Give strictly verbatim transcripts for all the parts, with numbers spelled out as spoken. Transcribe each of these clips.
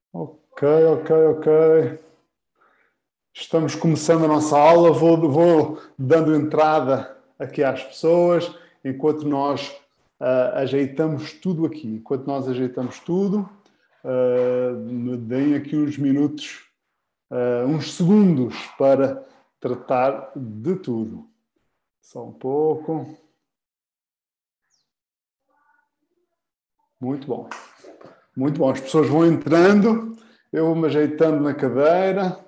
Ok, ok, ok. Estamos começando a nossa aula. Vou, vou dando entrada aqui às pessoas enquanto nós uh, ajeitamos tudo aqui. Enquanto nós ajeitamos tudo, uh, deem aqui uns minutos, uh, uns segundos para tratar de tudo. Só um pouco. Muito bom. Muito bom. As pessoas vão entrando, eu vou me ajeitando na cadeira.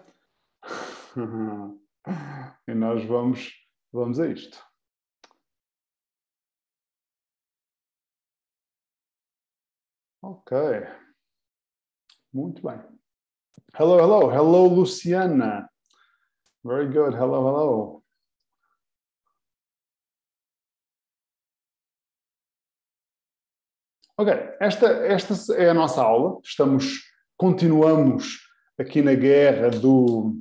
E nós vamos, vamos a isto. Ok. Muito bem. Hello, hello. Hello, Luciana. Very good. Hello, hello. Ok. Esta, esta é a nossa aula. Estamos, continuamos aqui na guerra do,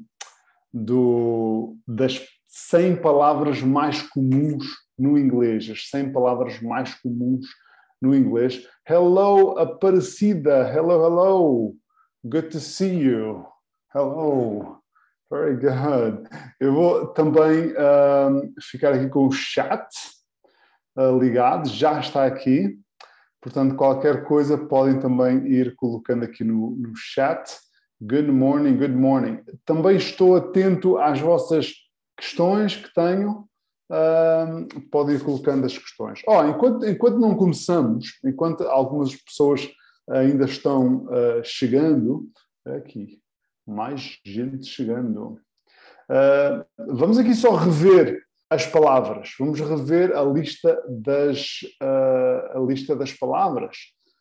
do, das cem palavras mais comuns no inglês. As cem palavras mais comuns no inglês. Hello, Aparecida. Hello, hello. Good to see you. Hello. Very good. Eu vou também um, ficar aqui com o chat uh, ligado. Já está aqui. Portanto, qualquer coisa podem também ir colocando aqui no, no chat. Good morning, good morning. Também estou atento às vossas questões que tenho. Um, podem ir colocando as questões. Oh, enquanto, enquanto não começamos, enquanto algumas pessoas ainda estão uh, chegando, aqui, mais gente chegando. Uh, vamos aqui só rever as palavras. Vamos rever a lista das, uh, a lista das palavras.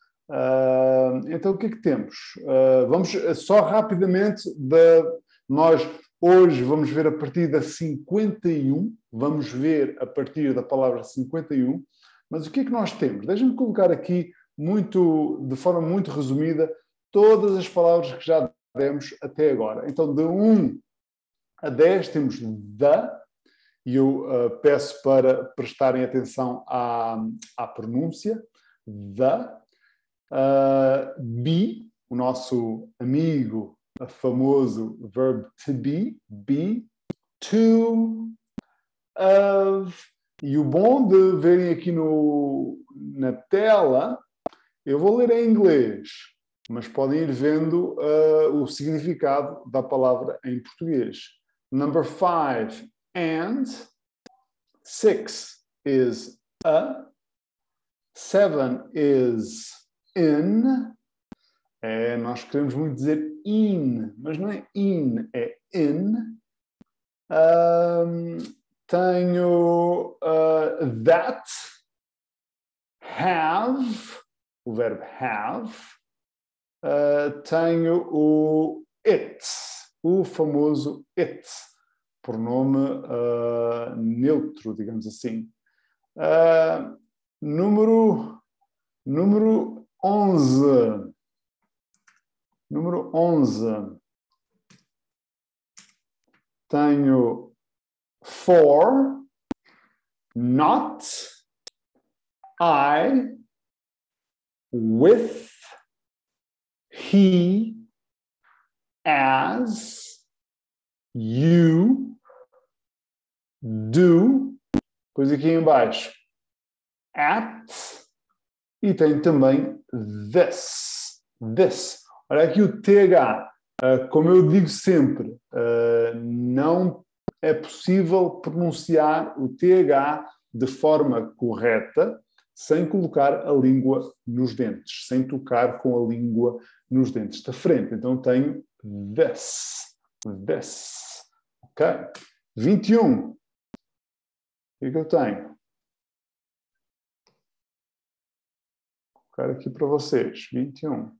Uh, então, o que é que temos? Uh, vamos só rapidamente, de, nós hoje vamos ver a partir da cinquenta e um, vamos ver a partir da palavra cinquenta e um, mas o que é que nós temos? Deixa-me colocar aqui, muito, de forma muito resumida, todas as palavras que já demos até agora. Então, de um a dez temos the, e eu uh, peço para prestarem atenção à, à pronúncia, the, uh, be, o nosso amigo famoso verbo to be, be, to, of, e o bom de verem aqui no, na tela, eu vou ler em inglês, mas podem ir vendo uh, o significado da palavra em português. Number five, and. Six is a. Seven is in. É, nós queremos muito dizer in, mas não é in, é in. Um, tenho uh, that, have, o verbo have. Uh, tenho o it, o famoso it, pronome uh, neutro, digamos assim. Uh, número, número onze. Número onze. Tenho for, not, I, with, he, as, you, do, depois aqui embaixo, at, e tem também this, this. Olha aqui o T H, uh, como eu digo sempre, uh, não é possível pronunciar o T H de forma correta sem colocar a língua nos dentes, sem tocar com a língua nos dentes da frente. Então tenho this, this. Ok? vinte e um. O que é que eu tenho? Vou colocar aqui para vocês. vinte e um.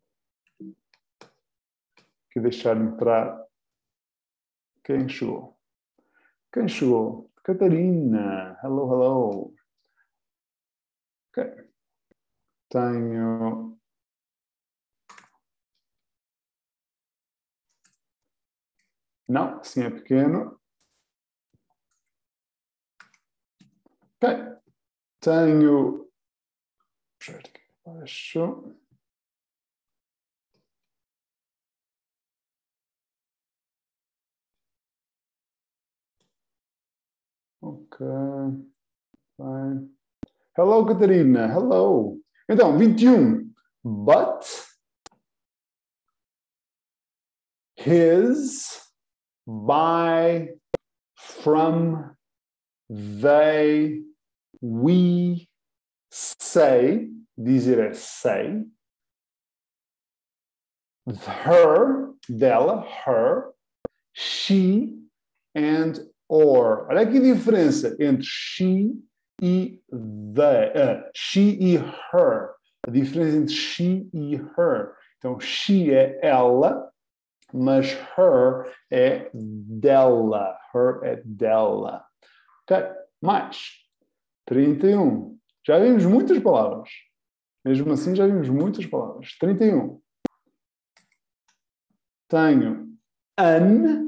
Aqui deixar entrar quem chegou. Quem chegou? Catarina. Hello, hello. Ok. Tenho... Não, assim é pequeno. Ok. Tenho... Puxar aqui para baixo. Ok. Fine. Hello, Catarina. Hello. Então, vinte e um. But his, by, from, they, we, say, dizer é say, her, dela, her, she, and or. Olha aqui a diferença entre she e they, uh, she e her. A diferença entre she e her. Então, she é ela, mas her é dela. Her é dela. Ok? Mais. trinta e um. Já vimos muitas palavras. Mesmo assim, já vimos muitas palavras. trinta e um. Tenho an,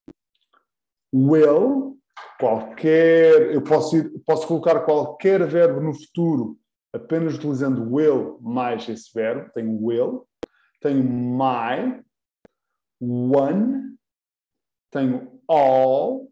will, qualquer... Eu posso, ir, posso colocar qualquer verbo no futuro apenas utilizando will mais esse verbo. Tenho will. Tenho my, one. Tenho all,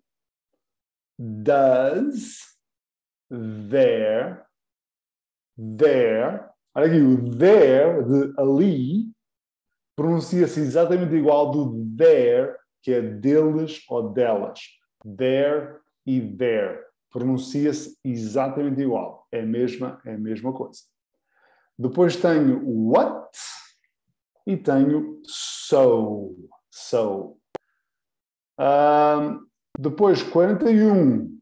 does, there, there. Olha aqui, o there de ali pronuncia-se exatamente igual do there, que é deles ou delas. There e there. Pronuncia-se exatamente igual. É a mesma, é a mesma coisa. Depois tenho what e tenho so. So. Um, depois quarenta e um.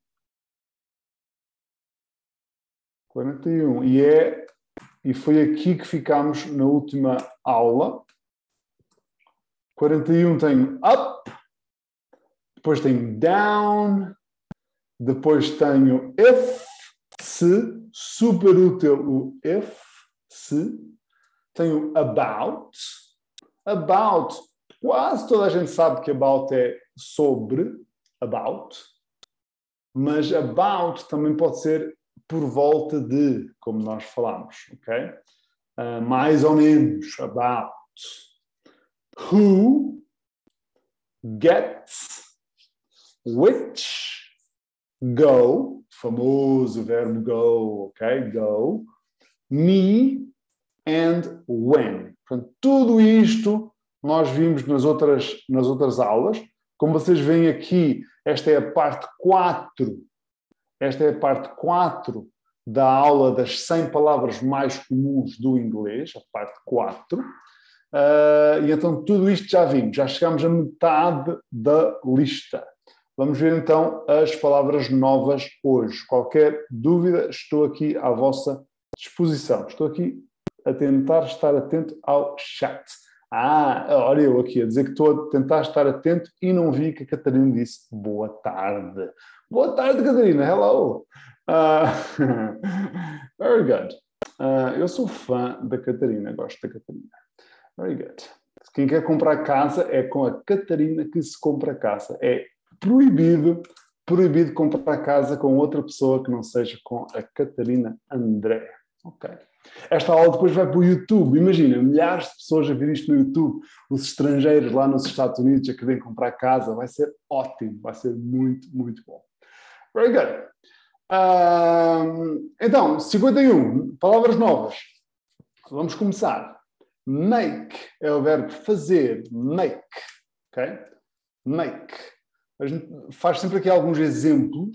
quarenta e um. E, é, e foi aqui que ficámos na última aula. quarenta e um tenho up. Depois tenho down. Depois tenho if, se. Super útil o if, se. Tenho about. About. Quase toda a gente sabe que about é sobre. About. Mas about também pode ser por volta de, como nós falamos, ok? Uh, mais ou menos, about. Who, gets, which, go, famoso verbo go, ok? Go, me, and when. Portanto, tudo isto nós vimos nas outras, nas outras aulas. Como vocês veem aqui, esta é a parte quatro. Esta é a parte quatro da aula das cem palavras mais comuns do inglês, a parte quatro. Uh, e então tudo isto já vimos, já chegamos a metade da lista. Vamos ver então as palavras novas hoje. Qualquer dúvida, estou aqui à vossa disposição. Estou aqui a tentar estar atento ao chat. Ah, olha eu aqui a dizer que estou a tentar estar atento e não vi que a Catarina disse boa tarde. Boa tarde, Catarina. Hello. Uh, very good. Uh, eu sou fã da Catarina, gosto da Catarina. Very good. Quem quer comprar casa é com a Catarina que se compra casa. É proibido, proibido comprar casa com outra pessoa que não seja com a Catarina André. Ok. Esta aula depois vai para o YouTube. Imagina, milhares de pessoas a ver isto no YouTube. Os estrangeiros lá nos Estados Unidos a querem comprar casa. Vai ser ótimo. Vai ser muito, muito bom. Very good. Um, então, cinquenta e um. Palavras novas. Vamos começar. Make é o verbo fazer. Make. Ok? Make. A gente faz sempre aqui alguns exemplos.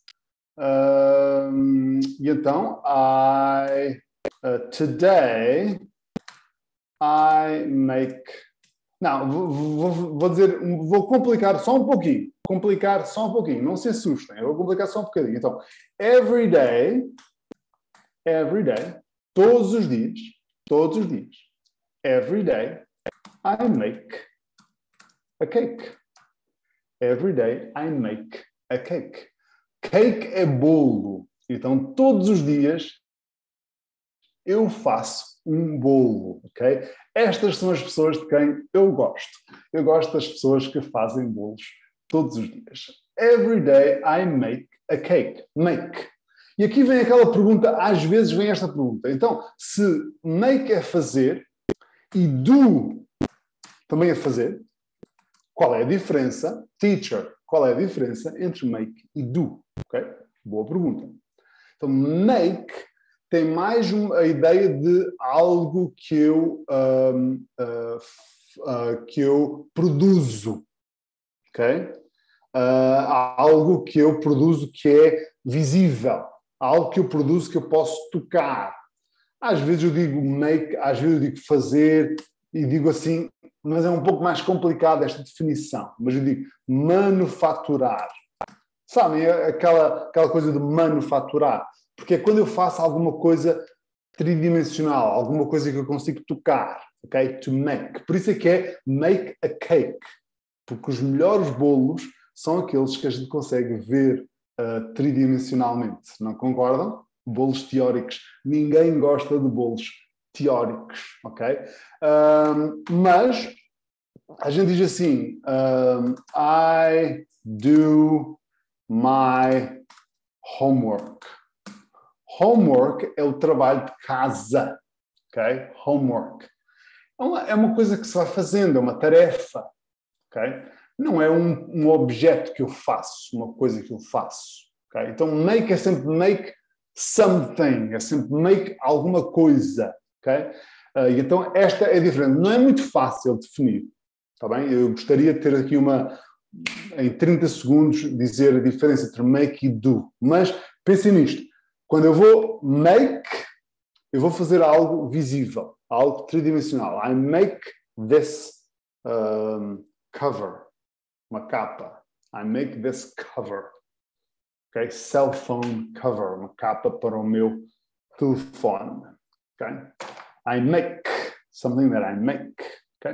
Um, e então, I... Uh, today I make... Não, vou, vou, vou dizer, vou complicar só um pouquinho. Complicar só um pouquinho. Não se assustem. Eu vou complicar só um bocadinho. Então, every day, every day, todos os dias, todos os dias, every day I make a cake. Every day I make a cake. Cake é bolo. Então, todos os dias eu faço um bolo, ok? Estas são as pessoas de quem eu gosto. Eu gosto das pessoas que fazem bolos todos os dias. Every day I make a cake. Make. E aqui vem aquela pergunta, às vezes vem esta pergunta. Então, se make é fazer e do também é fazer, qual é a diferença? Teacher, qual é a diferença entre make e do? Ok? Boa pergunta. Então, make tem mais uma, a ideia de algo que eu, um, uh, uh, que eu produzo. Ok? Uh, algo que eu produzo que é visível. Algo que eu produzo que eu posso tocar. Às vezes eu digo make, às vezes eu digo fazer, e digo assim, mas é um pouco mais complicado esta definição. Mas eu digo manufaturar. Sabem, aquela, aquela coisa de manufaturar. Porque é quando eu faço alguma coisa tridimensional, alguma coisa que eu consigo tocar. Ok? To make. Por isso é que é make a cake. Porque os melhores bolos são aqueles que a gente consegue ver uh, tridimensionalmente. Não concordam? Bolos teóricos. Ninguém gosta de bolos teóricos. Ok? Um, mas a gente diz assim, um, I do my homework. Homework é o trabalho de casa. Ok? Homework. É uma, é uma coisa que se vai fazendo, é uma tarefa. Okay? Não é um, um objeto que eu faço, uma coisa que eu faço. Okay? Então, make é sempre make something, é sempre make alguma coisa. Okay? Uh, e então, esta é diferente. Não é muito fácil definir. Tá bem? Eu gostaria de ter aqui uma, em trinta segundos, dizer a diferença entre make e do. Mas pensem nisto. Quando eu vou make, eu vou fazer algo visível, algo tridimensional. I make this um, cover, uma capa. I make this cover. Okay? Cell phone cover, uma capa para o meu telefone. Okay? I make something that I make. Okay?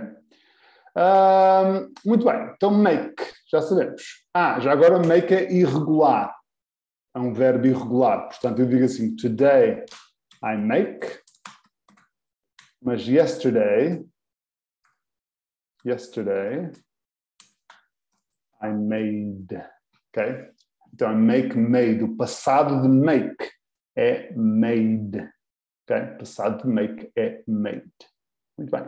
Um, muito bem, então make, já sabemos. Ah, já agora make é irregular. É um verbo irregular. Portanto, eu digo assim, today I make, mas yesterday, yesterday I made. Ok? Então, I make made. O passado de make é made. Ok? O passado de make é made. Muito bem.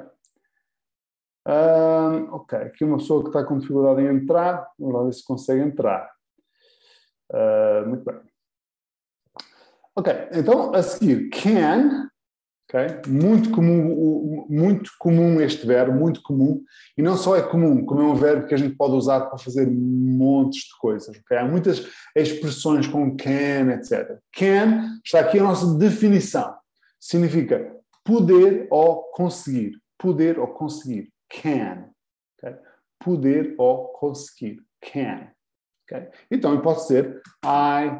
Um, ok, aqui uma pessoa que está com dificuldade em entrar. Vamos lá ver se consegue entrar. Uh, muito bem. Ok, então a seguir, can, okay? Muito comum, muito comum este verbo, muito comum, e não só é comum, como é um verbo que a gente pode usar para fazer montes de coisas. Okay? Há muitas expressões com can, etcétera. Can está aqui a nossa definição. Significa poder ou conseguir. Poder ou conseguir. Can. Okay? Poder ou conseguir. Can. Okay? Então, eu posso dizer I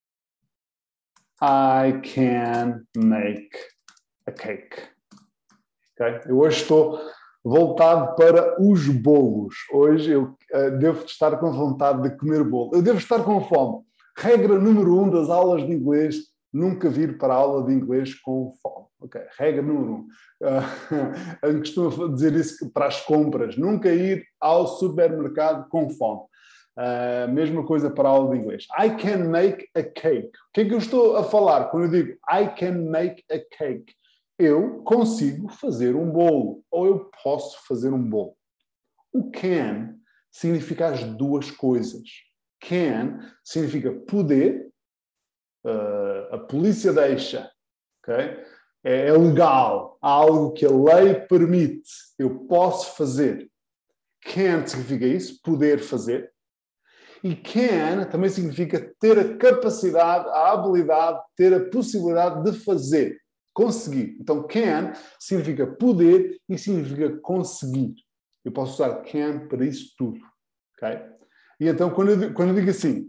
I can make a cake. Okay? Eu hoje estou voltado para os bolos. Hoje eu uh, devo estar com vontade de comer bolo. Eu devo estar com fome. Regra número um das aulas de inglês, nunca vir para a aula de inglês com fome. Okay? Regra número um. Uh, eu costumo dizer isso para as compras. Nunca ir ao supermercado com fome. Uh, mesma coisa para a aula de inglês. I can make a cake. O que é que eu estou a falar quando eu digo I can make a cake? Eu consigo fazer um bolo. Ou eu posso fazer um bolo. O can significa as duas coisas. Can significa poder. Uh, a polícia deixa. Okay? É, é legal. Há algo que a lei permite. Eu posso fazer. Can significa isso. Poder fazer. E can também significa ter a capacidade, a habilidade, ter a possibilidade de fazer, conseguir. Então, can significa poder e significa conseguir. Eu posso usar can para isso tudo. Okay? E então, quando eu, quando eu digo assim,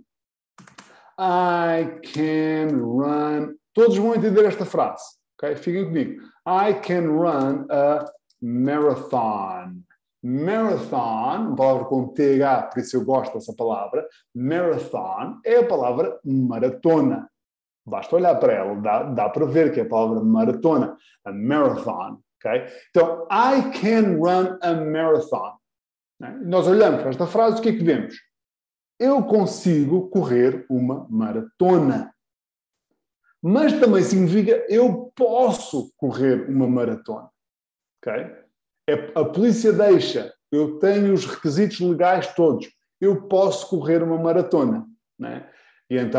I can run... Todos vão entender esta frase. Okay? Fiquem comigo. I can run a marathon. Marathon, uma palavra com T H, por isso eu gosto dessa palavra. Marathon é a palavra maratona. Basta olhar para ela, dá, dá para ver que é a palavra maratona. A marathon. Okay? Então, I can run a marathon. Nós olhamos para esta frase, o que é que vemos? Eu consigo correr uma maratona. Mas também significa eu posso correr uma maratona. Ok? A polícia deixa, eu tenho os requisitos legais todos, eu posso correr uma maratona. Né? E então,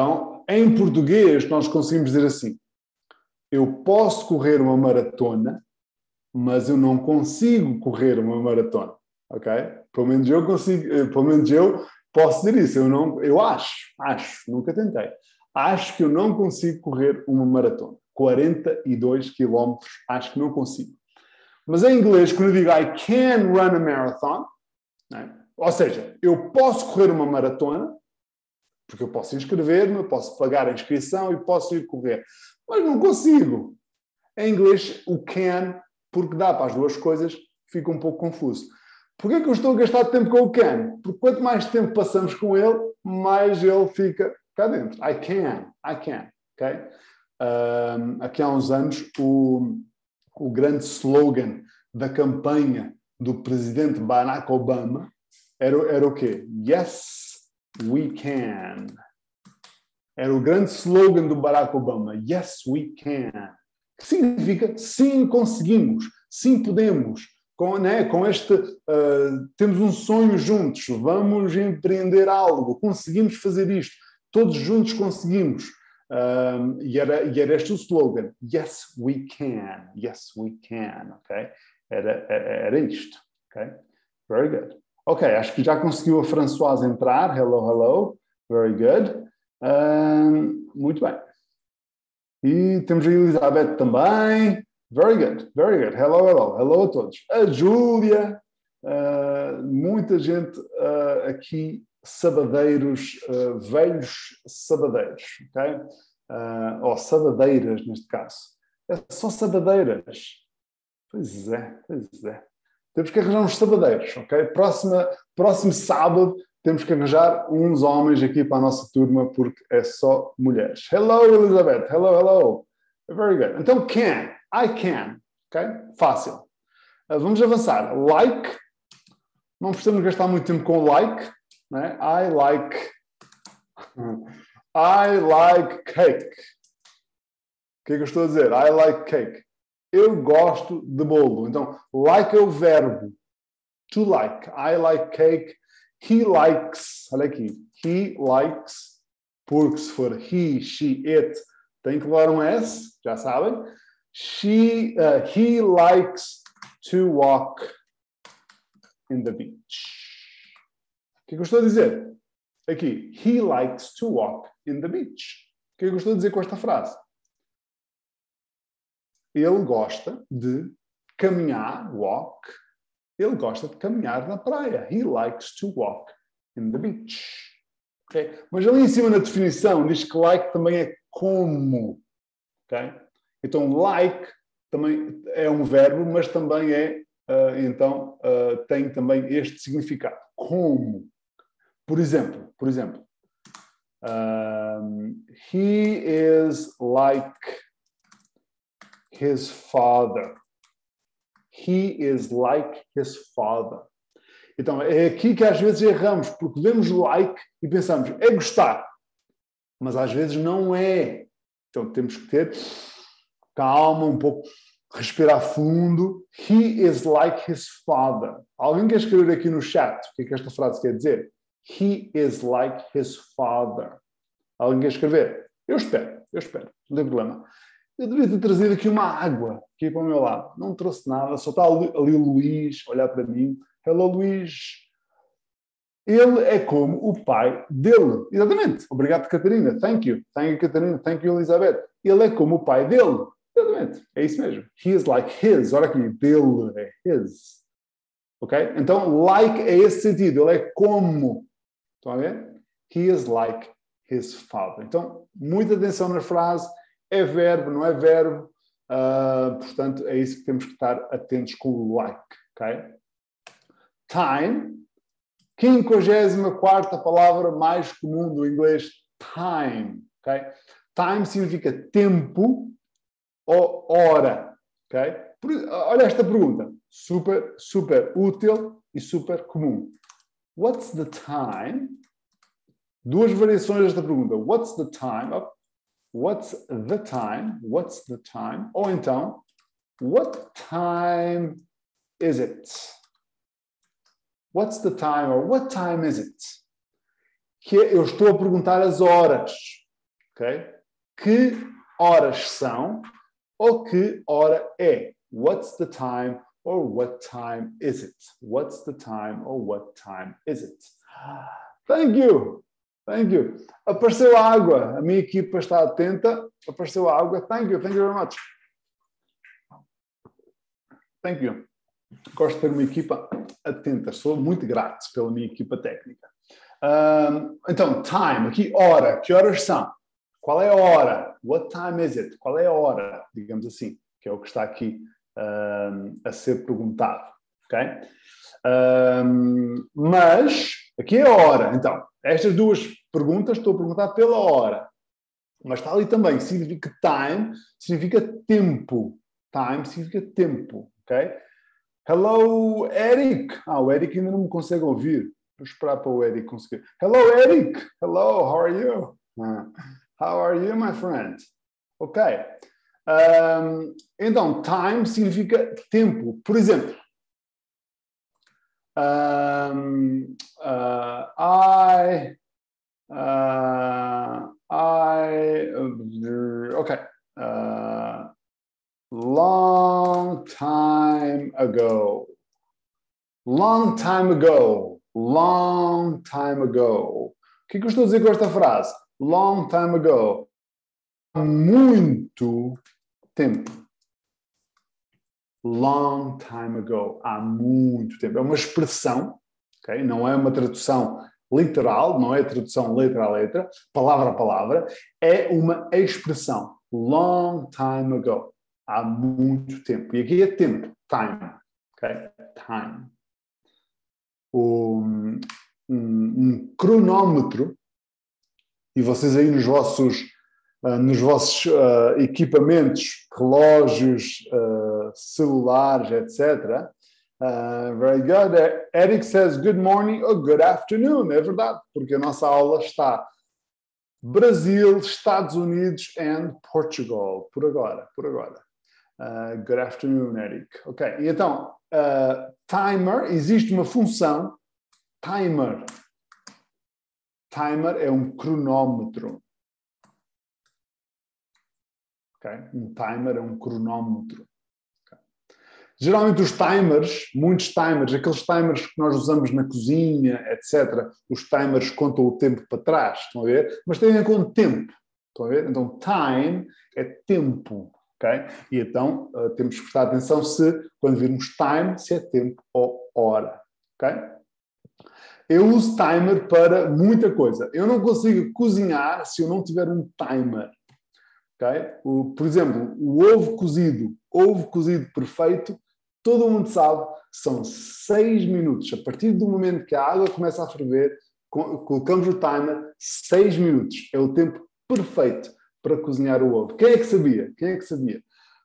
Então, em português, nós conseguimos dizer assim: eu posso correr uma maratona, mas eu não consigo correr uma maratona. Ok? Pelo menos eu consigo, pelo menos eu posso dizer isso. Eu, não, eu acho, acho, nunca tentei. Acho que eu não consigo correr uma maratona. quarenta e dois quilómetros, acho que não consigo. Mas em inglês, quando eu digo I can run a marathon, né? Ou seja, eu posso correr uma maratona, porque eu posso inscrever-me, eu posso pagar a inscrição e posso ir correr. Mas não consigo. Em inglês, o can, porque dá para as duas coisas, fica um pouco confuso. Porquê que eu estou a gastar tempo com o can? Porque quanto mais tempo passamos com ele, mais ele fica cá dentro. I can, I can. Okay? Um, aqui há uns anos, o, o grande slogan da campanha do presidente Barack Obama era, era o quê? Yes, we can. Era o grande slogan do Barack Obama. Yes, we can. Que significa sim, conseguimos, sim, podemos. Com, né, com este, uh, temos um sonho juntos, vamos empreender algo, conseguimos fazer isto, todos juntos conseguimos. Um, e, era, e era este o slogan. Yes, we can. Yes, we can. Okay? Era, era isto. Okay? Very good. Ok, acho que já conseguiu a Françoise entrar. Hello, hello. Very good. Um, muito bem. E temos a Elizabeth também. Very good, very good. Hello, hello. Hello a todos. A Júlia. Uh, muita gente uh, aqui, sabadeiros, uh, velhos sabadeiros. Ok? Uh, ou sabadeiras, neste caso. É só sabadeiras. Pois é, pois é. Temos que arranjar uns sabadeiros, ok? Próxima, próximo sábado temos que arranjar uns homens aqui para a nossa turma, porque é só mulheres. Hello, Elizabeth. Hello, hello. Very good. Então, can. I can. Ok? Fácil. Uh, vamos avançar. Like. Não precisamos gastar muito tempo com like. Né? I like... I like cake. O que é que eu estou a dizer? I like cake. Eu gosto de bolo. Então, like é o verbo. To like. I like cake. He likes. Olha aqui. He likes. Porque se for he, she, it, tem que levar um S. Já sabem. She, uh, he likes to walk in the beach. O que é que eu estou a dizer? Aqui. He likes to walk in the beach. O que é que eu estou a dizer com esta frase? Ele gosta de caminhar, walk. Ele gosta de caminhar na praia. He likes to walk in the beach. Okay? Mas ali em cima na definição diz que like também é como. Okay? Então like também é um verbo, mas também é, uh, então, uh, tem também este significado. Como. Por exemplo, por exemplo, um, he is like his father. He is like his father. Então, é aqui que às vezes erramos, porque vemos like e pensamos, é gostar. Mas às vezes não é. Então, temos que ter calma, um pouco, respirar fundo. He is like his father. Alguém quer escrever aqui no chat o que é que esta frase quer dizer? He is like his father. Alguém quer escrever? Eu espero, eu espero. Não tem problema. Eu devia ter trazido aqui uma água, aqui para o meu lado. Não trouxe nada, só está ali, ali o Luís, a olhar para mim. Hello, Luís. Ele é como o pai dele. Exatamente. Obrigado, Catarina. Thank you. Thank you, Catarina. Thank you, Elizabeth. Ele é como o pai dele. Exatamente. É isso mesmo. He is like his. Olha aqui. Dele é his. Ok? Então, like é esse sentido. Ele é como. Estão a ver? He is like his father. Então, muita atenção na frase. É verbo, não é verbo. Uh, portanto, é isso que temos que estar atentos com o like. Ok? Time. quinquagésima quarta palavra mais comum do inglês. Time. Okay? Time significa tempo ou hora. Okay? Por, olha esta pergunta. Super, super útil e super comum. What's the time? Duas variações desta pergunta. What's the time? Oh, what's the time? What's the time? Ou então, what time is it? What's the time? Or what time is it? Que eu estou a perguntar as horas. ok? Que horas são ou que hora é. What's the time or what time is it? What's the time or what time is it? Thank you. Thank you. Apareceu a água. A minha equipa está atenta. Apareceu a água. Thank you. Thank you very much. Thank you. Gosto de ter uma equipa atenta. Sou muito grato pela minha equipa técnica. Um, então, time. Aqui, hora. Que horas são? Qual é a hora? What time is it? Qual é a hora? Digamos assim. Que é o que está aqui um, a ser perguntado. Ok? Um, mas, aqui é a hora. Então, estas duas perguntas estou a perguntar pela hora. Mas está ali também. Significa time, significa tempo. Time significa tempo. Ok? Hello, Eric. Ah, o Eric ainda não me consegue ouvir. Vou esperar para o Eric conseguir. Hello, Eric. Hello, how are you? Ah, how are you, my friend? Ok. Um, então, time significa tempo. Por exemplo, um, uh, I, uh, I, uh, ok. Uh, long time ago. Long time ago. Long time ago. O que é que eu estou a dizer com esta frase? Long time ago. Muito tempo. Long time ago. Há muito tempo. É uma expressão, okay? Não é uma tradução literal, não é tradução letra a letra, palavra a palavra. É uma expressão. Long time ago. Há muito tempo. E aqui é tempo. Time. Okay? Time. Um, um, um cronómetro, e vocês aí nos vossos, uh, nos vossos uh, equipamentos, relógios, uh, celulares, etcétera. Uh, very good. Eric says good morning or good afternoon. É verdade, porque a nossa aula está Brasil, Estados Unidos and Portugal. Por agora, por agora. Uh, good afternoon, Eric. Ok, e então, uh, timer, existe uma função, timer. Timer é um cronómetro. Okay? Um timer é um cronómetro. Okay? Geralmente os timers, muitos timers, aqueles timers que nós usamos na cozinha, etcétera, os timers contam o tempo para trás, estão a ver? Mas têm a ver com tempo, estão a ver? Então, time é tempo. Okay? E então uh, temos que prestar atenção se, quando virmos time, se é tempo ou hora. Okay? Eu uso timer para muita coisa. Eu não consigo cozinhar se eu não tiver um timer. Okay? O, por exemplo, o ovo cozido, ovo cozido perfeito, todo mundo sabe, são seis minutos. A partir do momento que a água começa a ferver, colocamos o timer, seis minutos. É o tempo perfeito para cozinhar o ovo. Quem é que sabia? Quem é que sabia?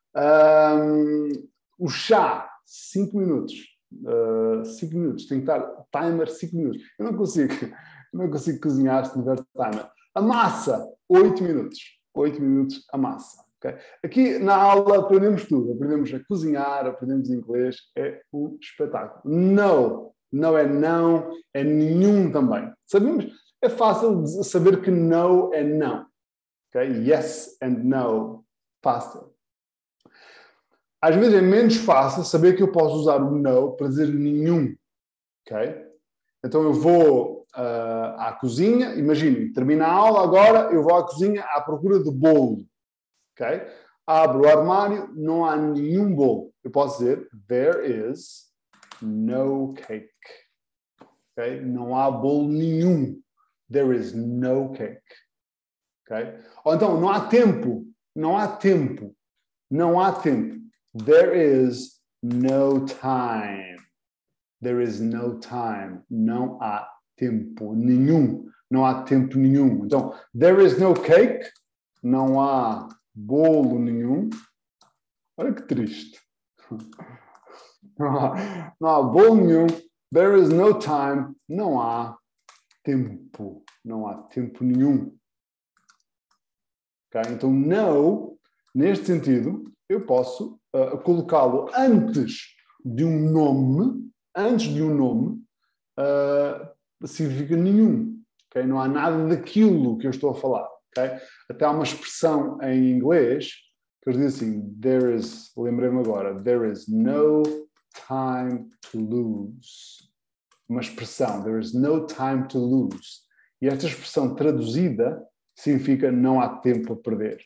Um, o chá, cinco minutos. Uh, cinco minutos. Tem que estar timer cinco minutos. Eu não consigo, eu não consigo cozinhar se tiver timer. A massa, oito minutos. oito minutos a massa. Okay? Aqui na aula aprendemos tudo. Aprendemos a cozinhar, aprendemos inglês. É um espetáculo. Não. Não é não, é nenhum também. Sabemos? É fácil saber que não é não. Okay? Yes and no. Fácil. Às vezes é menos fácil saber que eu posso usar o no para dizer nenhum. Okay? Então eu vou uh, à cozinha, imaginem, termina a aula agora, eu vou à cozinha à procura do bolo. Okay? Abro o armário, não há nenhum bolo. Eu posso dizer, there is no cake. Okay? Não há bolo nenhum. There is no cake. Okay? Ou então, não há tempo. Não há tempo. Não há tempo. There is no time. There is no time. Não há tempo nenhum. Não há tempo nenhum. Então, there is no cake. Não há bolo nenhum. Olha que triste. Não há, não há bolo nenhum. There is no time. Não há tempo. Não há tempo nenhum. Okay? Então, no, neste sentido, eu posso uh, colocá-lo antes de um nome, antes de um nome, uh, significa nenhum. Okay? Não há nada daquilo que eu estou a falar. Okay? Até há uma expressão em inglês que eles dizem assim, there is, lembrei-me agora, there is no time to lose. Uma expressão, there is no time to lose. E esta expressão traduzida significa não há tempo a perder.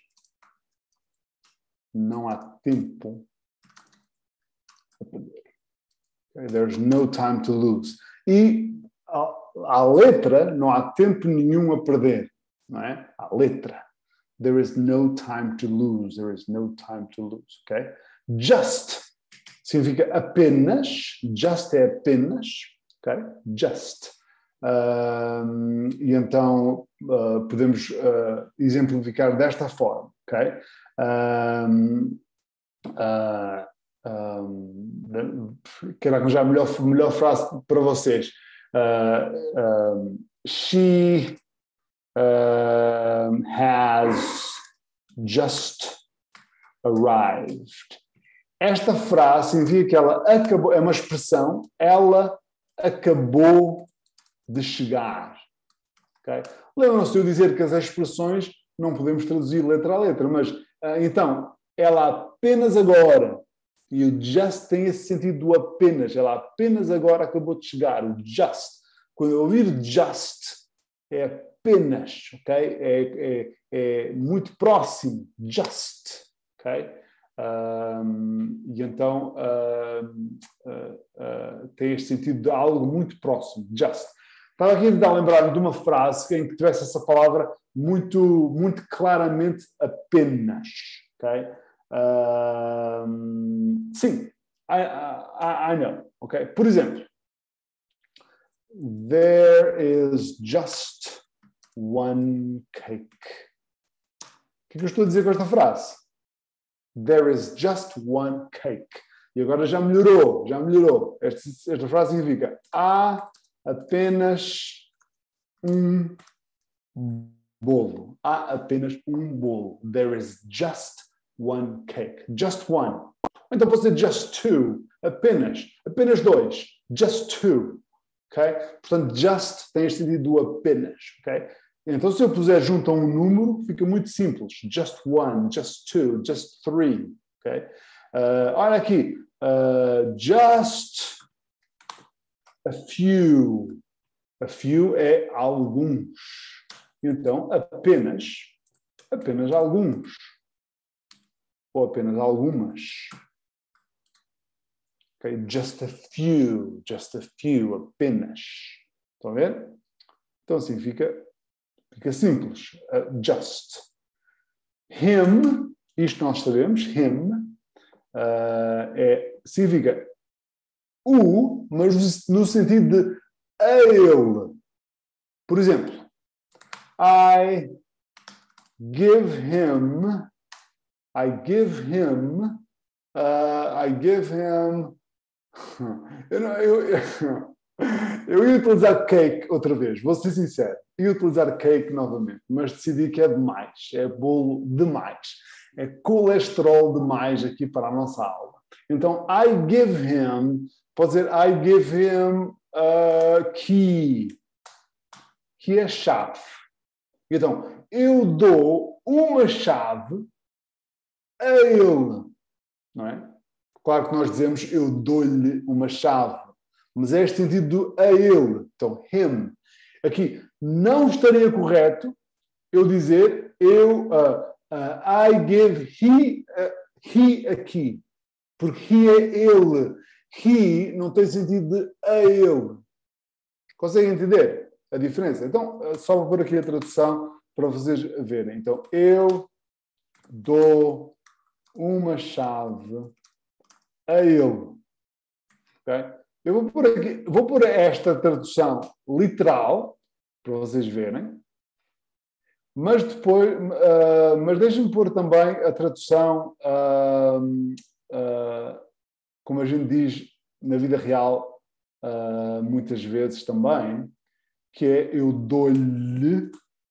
Não há tempo a perder. Okay? There's no time to lose. E a, a letra, não há tempo nenhum a perder. Não é? A letra. There is no time to lose. There is no time to lose. Okay? Just significa apenas. Just é apenas. Okay? Just. Um, e então uh, podemos uh, exemplificar desta forma. Okay? Um, uh, um, quero arranjar a melhor, melhor frase para vocês. Uh, um, she um, has just arrived. Esta frase significa que ela acabou, é uma expressão, ela acabou de chegar. Okay? Lembram-se de eu dizer que as expressões não podemos traduzir letra a letra, mas uh, então, ela apenas agora, e o just tem esse sentido do apenas, ela apenas agora acabou de chegar, o just. Quando eu ouvir just, é apenas, ok? É, é, é muito próximo, just, ok? Um, e então uh, uh, uh, tem este sentido de algo muito próximo, just. Estava aqui a lembrar-me de uma frase em que tivesse essa palavra muito, muito claramente apenas, ok? Um, sim, I, I, I know, ok? Por exemplo, there is just one cake. O que é que eu estou a dizer com esta frase? There is just one cake. E agora já melhorou, já melhorou. Esta, esta frase significa há apenas um bolo. Há apenas um bolo. There is just one cake. Just one. Então pode ser just two. Apenas. Apenas dois. Just two. Okay? Portanto, just tem este sentido do apenas. Okay? Então, se eu puser junto a um número, fica muito simples. Just one, just two, just three. Okay? Uh, olha aqui. Uh, just a few. A few é alguns. Então, apenas, apenas alguns. Ou apenas algumas. Okay? Just a few, just a few, apenas. Estão a ver? Então, significa, fica simples. Uh, just. Him, isto nós sabemos, him, uh, é, significa o, mas no sentido de a ele. Por exemplo, I give him, I give him, uh, I give him, eu, não, eu, eu, eu ia utilizar cake outra vez, vou ser sincero, ia utilizar cake novamente, mas decidi que é demais, é bolo demais, é colesterol demais aqui para a nossa aula. Então, I give him, pode dizer I give him a key, que é chave. Então, eu dou uma chave a ele, não é? Claro que nós dizemos eu dou-lhe uma chave, mas é este sentido do a ele. Então, him. Aqui, não estaria correto eu dizer eu, uh, uh, I give he, uh, he a key, porque he é ele. He não tem sentido de a ele. Conseguem entender a diferença? Então, só vou pôr aqui a tradução para vocês verem. Então, eu dou uma chave a ele. Okay? Eu vou pôr aqui, vou pôr esta tradução literal para vocês verem, mas depois, uh, mas deixem-me pôr também a tradução, uh, uh, como a gente diz na vida real, uh, muitas vezes também, que é eu dou-lhe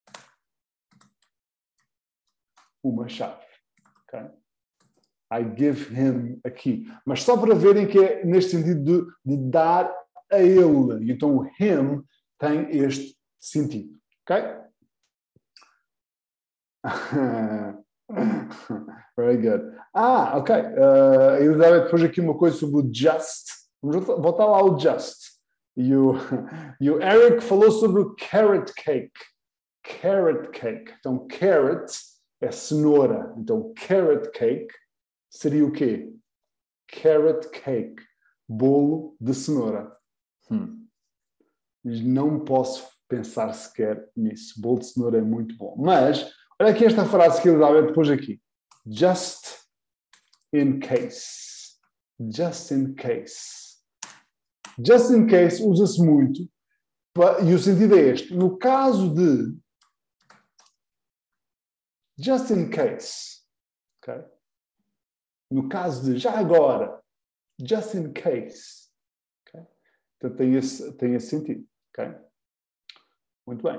uma chave. Okay? I give him a key. Mas só para verem que é neste sentido de, de dar a ele. Então o him tem este sentido. Ok? Very good. Ah, ok. Uh, Elizabeth pôs aqui uma coisa sobre o just. Vamos voltar lá ao just. E o, e o Eric falou sobre o carrot cake. Carrot cake. Então, carrot é cenoura. Então, carrot cake seria o quê? Carrot cake. Bolo de cenoura. Hum. Não posso pensar sequer nisso. Bolo de cenoura é muito bom. Mas, olha aqui esta frase que a Elizabeth pôs aqui. Just in case. Just in case. Just in case usa-se muito, e o sentido é este. No caso de just in case, okay? No caso de já agora, just in case, okay? Então tem esse, tem esse sentido. Okay? Muito bem.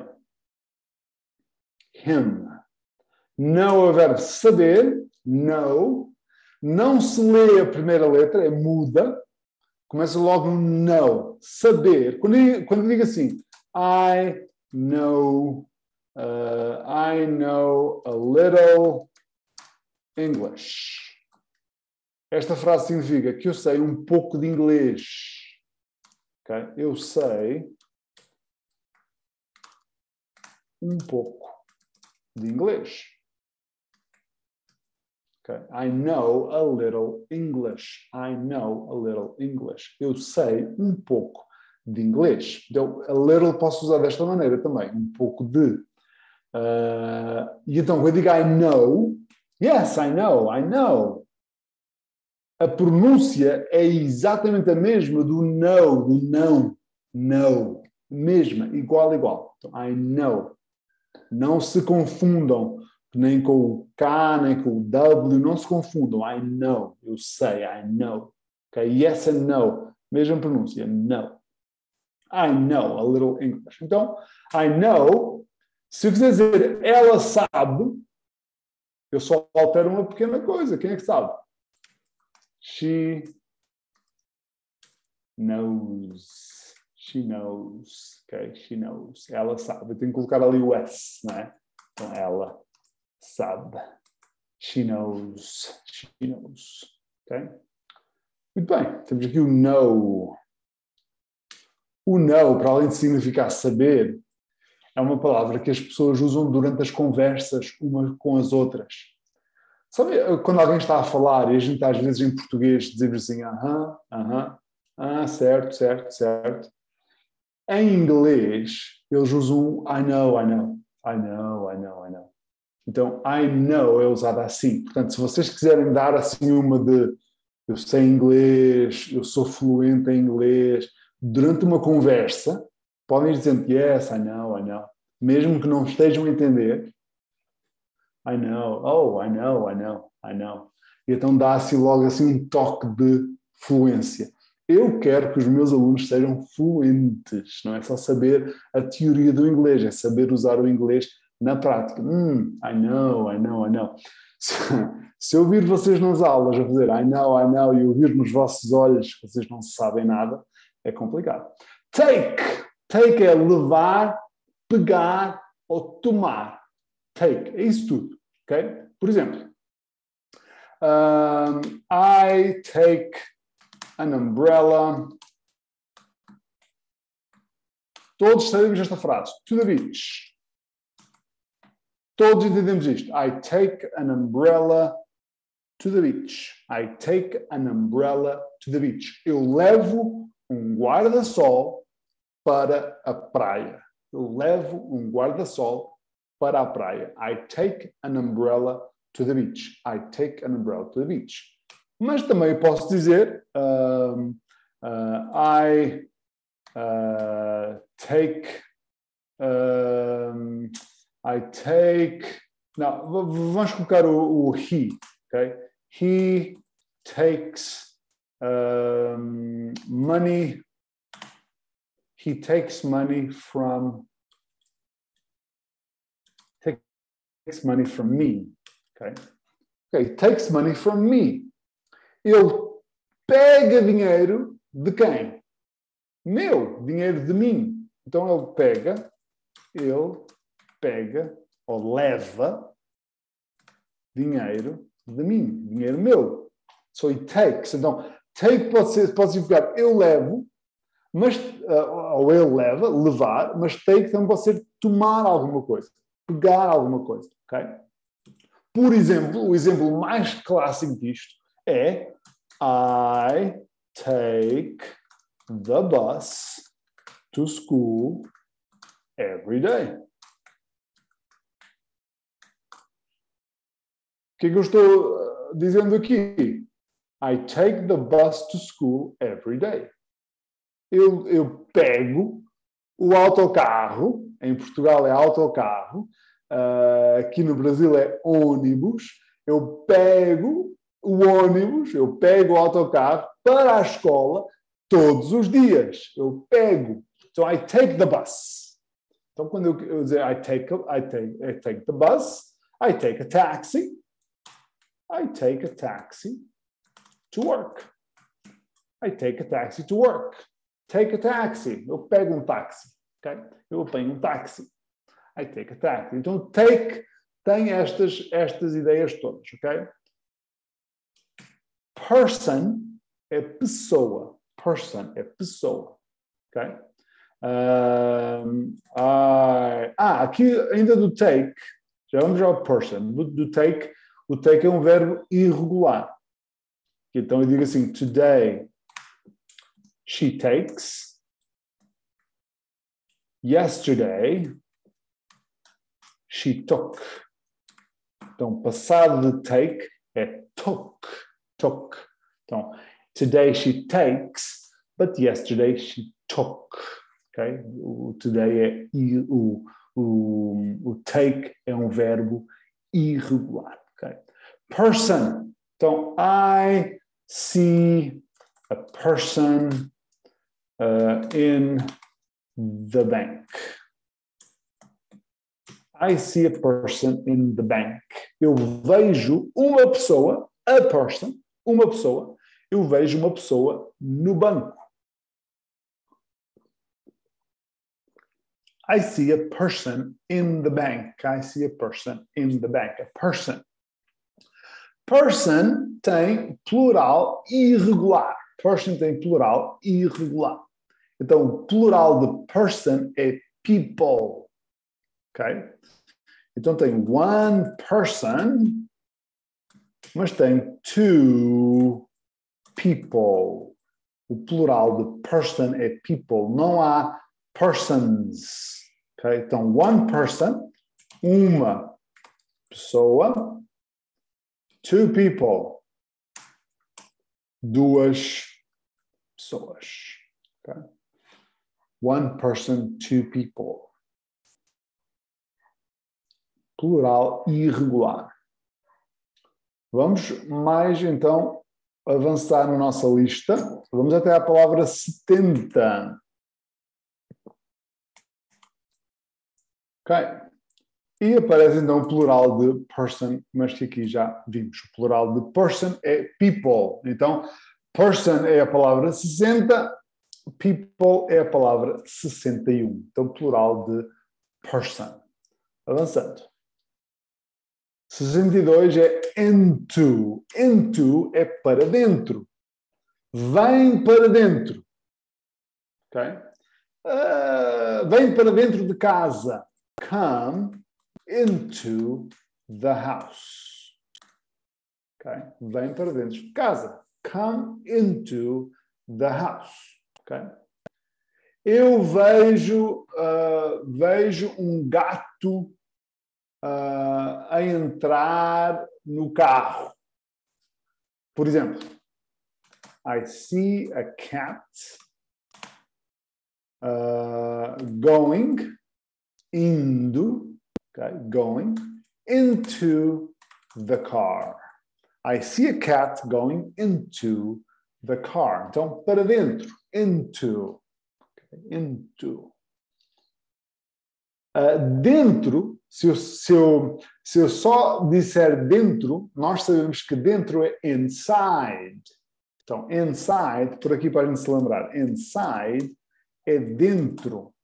Him. Know é o verbo saber, know. Não se lê a primeira letra, é muda. Começa logo no know, saber. Quando eu, quando eu digo assim, I know, uh, I know a little English. Esta frase significa que eu sei um pouco de inglês. Okay? Eu sei um pouco de inglês. Okay. I know a little English. I know a little English. Eu sei um pouco de inglês. Então, a little posso usar desta maneira também. Um pouco de. Uh, e então, quando eu digo I know, yes, I know, I know. A pronúncia é exatamente a mesma do know, do não. Know. Mesma, igual, igual. Então, I know. Não se confundam. Nem com o K, nem com o W, não se confundam. I know, eu sei, I know. Okay? Yes and no, mesma pronúncia, no. I know a little English. Então, I know, se eu quiser dizer ela sabe, eu só altero uma pequena coisa. Quem é que sabe? She knows. She knows. Okay? She knows. Ela sabe. Eu tenho que colocar ali o S, não é? Então, ela sabe. She knows. She knows. Ok? Muito bem. Temos aqui o know. O know, para além de significar saber, é uma palavra que as pessoas usam durante as conversas umas com as outras. Sabe, quando alguém está a falar e a gente às vezes em português dizemos assim, aham, aham, ah, certo, certo, certo. Em inglês, eles usam I know, I know, I know, I know, I know. Então, I know é usada assim. Portanto, se vocês quiserem dar assim uma de eu sei inglês, eu sou fluente em inglês, durante uma conversa, podem ir dizendo yes, I know, I know. Mesmo que não estejam a entender, I know, oh, I know, I know, I know. E então dá-se logo assim um toque de fluência. Eu quero que os meus alunos sejam fluentes, não é só saber a teoria do inglês, é saber usar o inglês na prática. Hum, I know, I know, I know. Se, se eu ouvir vocês nas aulas a fazer I know, I know e ouvir nos vossos olhos que vocês não sabem nada, é complicado. Take. Take é levar, pegar ou tomar. Take. É isso tudo. Okay? Por exemplo, um, I take an umbrella. Todos sabemos esta frase. To the beach. Todos entendemos isto. I take an umbrella to the beach. I take an umbrella to the beach. Eu levo um guarda-sol para a praia. Eu levo um guarda-sol para a praia. I take an umbrella to the beach. I take an umbrella to the beach. Mas também posso dizer um, uh, I uh, take um, I take... Não, vamos colocar o, o he, ok? He takes um, money. He takes money from... Takes money from me, ok? Ok, he takes money from me. Ele pega dinheiro de quem? Meu, dinheiro de mim. Então ele pega, ele... pega ou leva dinheiro de mim, dinheiro meu. So he takes. Então, take pode, ser, pode significar eu levo, mas, uh, ou ele leva, levar, mas take também pode ser tomar alguma coisa, pegar alguma coisa, ok? Por exemplo, o exemplo mais clássico disto é I take the bus to school every day. O que é que eu estou dizendo aqui? I take the bus to school every day. Eu, eu pego o autocarro, em Portugal é autocarro, uh, aqui no Brasil é ônibus, eu pego o ônibus, eu pego o autocarro para a escola todos os dias. Eu pego. So I take the bus. Então, quando eu, eu dizer I take, I, take, I take the bus, I take a taxi, I take a taxi to work. I take a taxi to work. Take a taxi. Eu pego um táxi. Okay? Eu apanho um táxi. I take a taxi. Então, take tem estas, estas ideias todas. Ok? Person é pessoa. Person é pessoa. Ok? Um, I, ah, aqui ainda do take. Já vamos ao person. Do, do take, o take é um verbo irregular. Então, eu digo assim, today she takes. Yesterday, she took. Então, passado de take é took. Took. Então, today she takes, but yesterday she took. Okay? O today é o, o, o take é um verbo irregular. Okay? Person. Então, I see a person uh, in the bank. I see a person in the bank. Eu vejo uma pessoa, a person, uma pessoa, eu vejo uma pessoa no banco. I see a person in the bank. I see a person in the bank. A person. Person tem plural irregular. Person tem plural irregular. Então, o plural de person é people. Ok? Então, tem one person, mas tem two people. O plural de person é people. Não há persons. Ok? Então, one person, uma pessoa, two people, duas pessoas. Okay? One person, two people. Plural irregular. Vamos mais, então, avançar na nossa lista. Vamos até à palavra setenta. Ok? E aparece, então, o plural de person, mas que aqui já vimos. O plural de person é people. Então, person é a palavra sessenta, people é a palavra sessenta e um. Então, plural de person. Avançando. sessenta e dois é into. Into é para dentro. Vem para dentro. Ok? Uh, vem para dentro de casa. Come into the house. Okay? Vem para dentro de casa. Come into the house. Okay? Eu vejo, uh, vejo um gato uh, a entrar no carro. Por exemplo, I see a cat uh, going, indo, okay, going into the car. I see a cat going into the car. Então, para dentro, into, okay, into. Uh, dentro, se eu, se, eu, se eu só disser dentro, nós sabemos que dentro é inside. Então, inside, por aqui para a gente se lembrar, inside é dentro.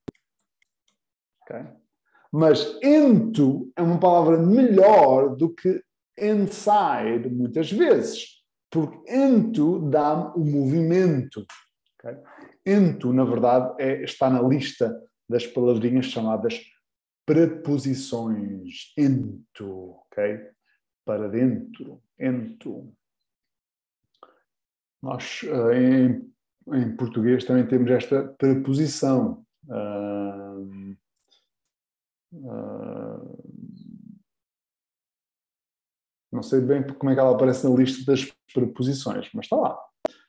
Okay? Mas into é uma palavra melhor do que inside muitas vezes, porque into dá o movimento. Okay? Into, na verdade, é, está na lista das palavrinhas chamadas preposições. Into, ok? Para dentro, into. Nós, em, em português, também temos esta preposição. Uh, uh, não sei bem como é que ela aparece na lista das preposições, mas está lá.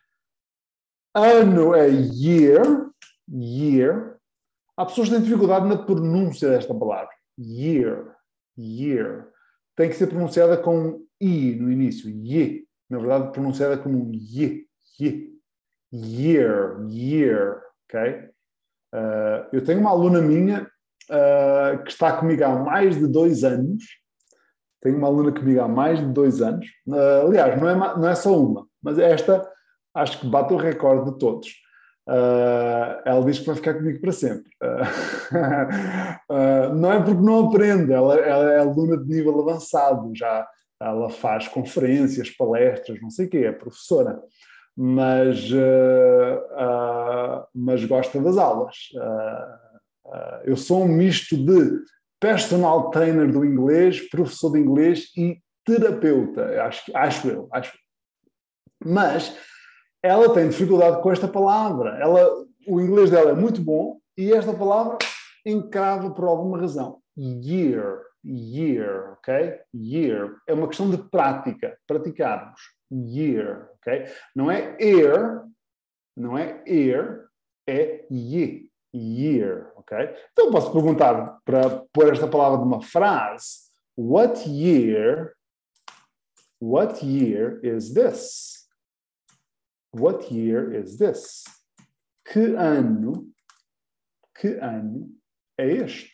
Ano é year, year. Há pessoas que têm dificuldade na pronúncia desta palavra. Year, year. Tem que ser pronunciada com um i no início. Ye. Na verdade, pronunciada como um ye, ye. Year, year. Ok? Uh, eu tenho uma aluna minha uh, que está comigo há mais de dois anos. Tenho uma aluna comigo há mais de dois anos. Uh, aliás, não é, não é só uma, mas esta acho que bate o recorde de todos. Uh, ela diz que vai ficar comigo para sempre. Uh, uh, não é porque não aprende, ela, ela é aluna de nível avançado, já ela faz conferências, palestras, não sei o quê, é professora, mas, uh, uh, mas gosta das aulas. Uh, uh, eu sou um misto de personal trainer do inglês, professor de inglês e terapeuta, acho, acho eu. Acho. Mas ela tem dificuldade com esta palavra. Ela, o inglês dela é muito bom e esta palavra encrava por alguma razão. Year, year, ok? Year. É uma questão de prática, praticarmos. Year, ok? Não é ear, não é ear, é ye, year, ok? Então posso perguntar, para pôr esta palavra numa frase, what year, what year is this? What year is this? Que ano, que ano é este?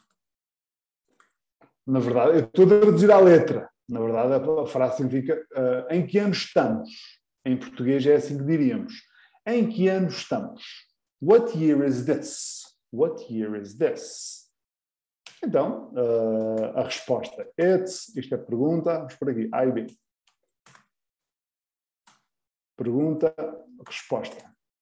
Na verdade, eu estou a traduzir à letra. Na verdade, a frase significa uh, em que ano estamos? Em português é assim que diríamos. Em que ano estamos? What year is this? What year is this? Então, uh, a resposta é it's, isto é pergunta, vamos por aqui, A e B. Pergunta, resposta.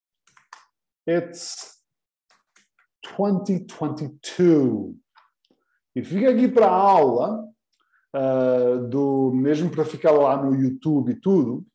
It's twenty twenty-two. E fica aqui para a aula, uh, do, mesmo para ficar lá no YouTube e tudo,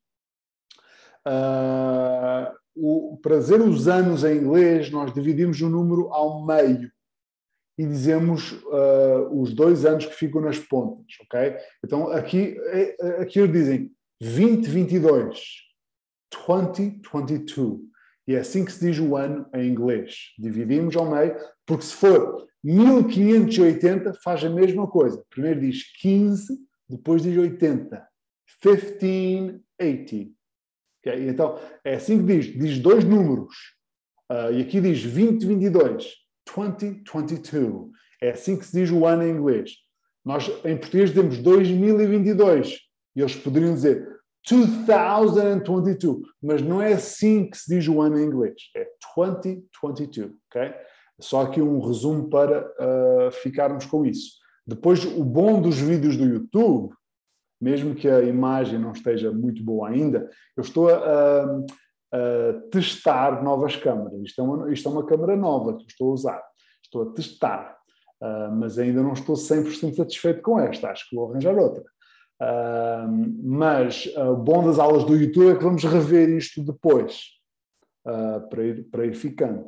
uh, o, para dizer os anos em inglês, nós dividimos o número ao meio e dizemos uh, os dois anos que ficam nas pontas, ok? Então aqui, aqui eles dizem vinte vinte e dois. twenty twenty-two. E é assim que se diz o ano em inglês. Dividimos ao meio, porque se for mil quinhentos e oitenta, faz a mesma coisa. Primeiro diz quinze, depois diz oitenta. fifteen eighty. Okay? Então, é assim que diz. Diz dois números. Uh, e aqui diz vinte vinte e dois. twenty twenty-two. É assim que se diz o ano em inglês. Nós, em português, temos dois mil e vinte e dois. E eles poderiam dizer two thousand twenty-two, mas não é assim que se diz o ano em inglês, é twenty twenty-two, ok? Só aqui um resumo para uh, ficarmos com isso. Depois, o bom dos vídeos do YouTube, mesmo que a imagem não esteja muito boa ainda, eu estou a, a, a testar novas câmaras. Isto é, uma, isto é uma câmara nova que eu estou a usar. Estou a testar, uh, mas ainda não estou cem por cento satisfeito com esta. Acho que vou arranjar outra. Uh, mas o uh, bom das aulas do YouTube é que vamos rever isto depois, uh, para, ir, para ir ficando.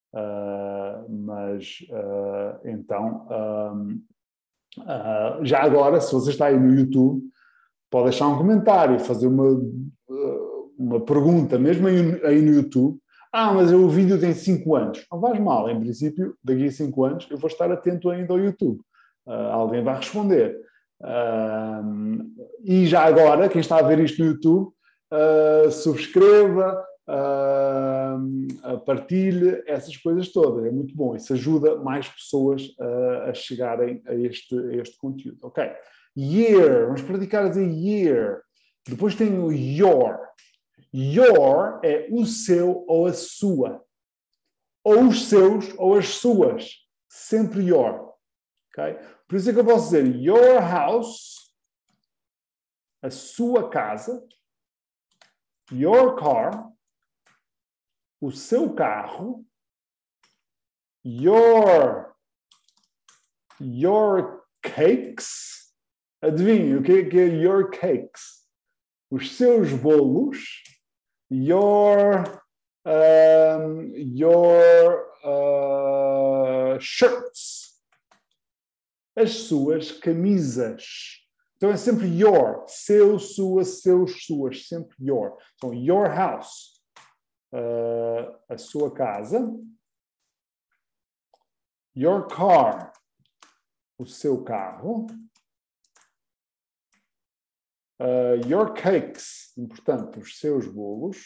Uh, mas, uh, então, uh, uh, já agora, se você está aí no YouTube, pode deixar um comentário, fazer uma, uh, uma pergunta, mesmo aí, aí no YouTube. Ah, mas o vídeo tem cinco anos. Não faz mal, em princípio, daqui a cinco anos eu vou estar atento ainda ao YouTube. Uh, alguém vai responder. Uh, e já agora, quem está a ver isto no YouTube, uh, subscreva, uh, partilhe, essas coisas todas. É muito bom. Isso ajuda mais pessoas uh, a chegarem a este, a este conteúdo. Ok. Year. Vamos praticar a dizer year. Depois tem o your. Your é o seu ou a sua. Ou os seus ou as suas. Sempre your. Okay? Por isso é que eu posso dizer your house, a sua casa, your car, o seu carro, your, your cakes. Adivinhe o que é, que é your cakes? Os seus bolos, your, um, your uh, shirts, as suas camisas. Então é sempre your, seu, sua, seus, suas, sempre your. Então, your house, uh, a sua casa, your car, o seu carro, uh, your cakes, importante, os seus bolos,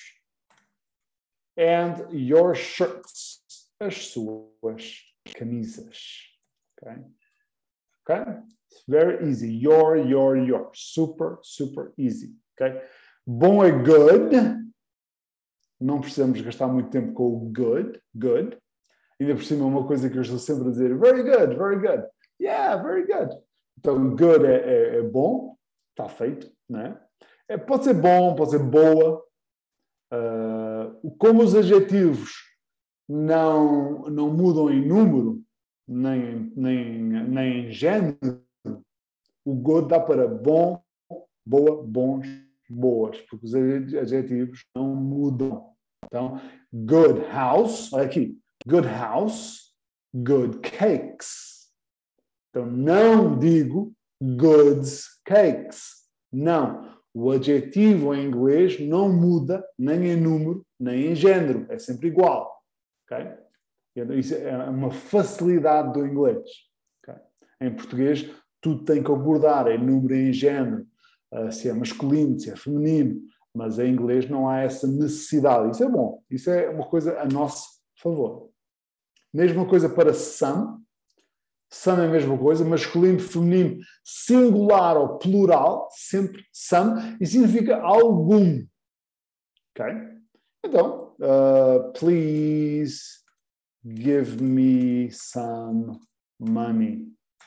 and your shirts, as suas camisas. Okay? Okay? It's very easy. Your, your, your. Super, super easy. Okay? Bom é good. Não precisamos gastar muito tempo com o good. Good. Ainda por cima, uma coisa que eu estou sempre a dizer. Very good, very good. Yeah, very good. Então, good é, é, é bom. Está feito. Né? É, pode ser bom, pode ser boa. Uh, como os adjetivos não, não mudam em número, nem, nem, nem em género, o good dá para bom, boa, bons, boas, porque os adjetivos não mudam. Então, good house, olha aqui, good house, good cakes. Então, não digo goods cakes. Não. O adjetivo em inglês não muda nem em número, nem em género. É sempre igual. Okay? Isso é uma facilidade do inglês. Okay? Em português, tudo tem que abordar em número e em género. Uh, se é masculino, se é feminino. Mas em inglês não há essa necessidade. Isso é bom. Isso é uma coisa a nosso favor. Mesma coisa para some. Some é a mesma coisa, masculino, feminino, singular ou plural, sempre some, e significa algum. Ok? Então, uh, please give me some money.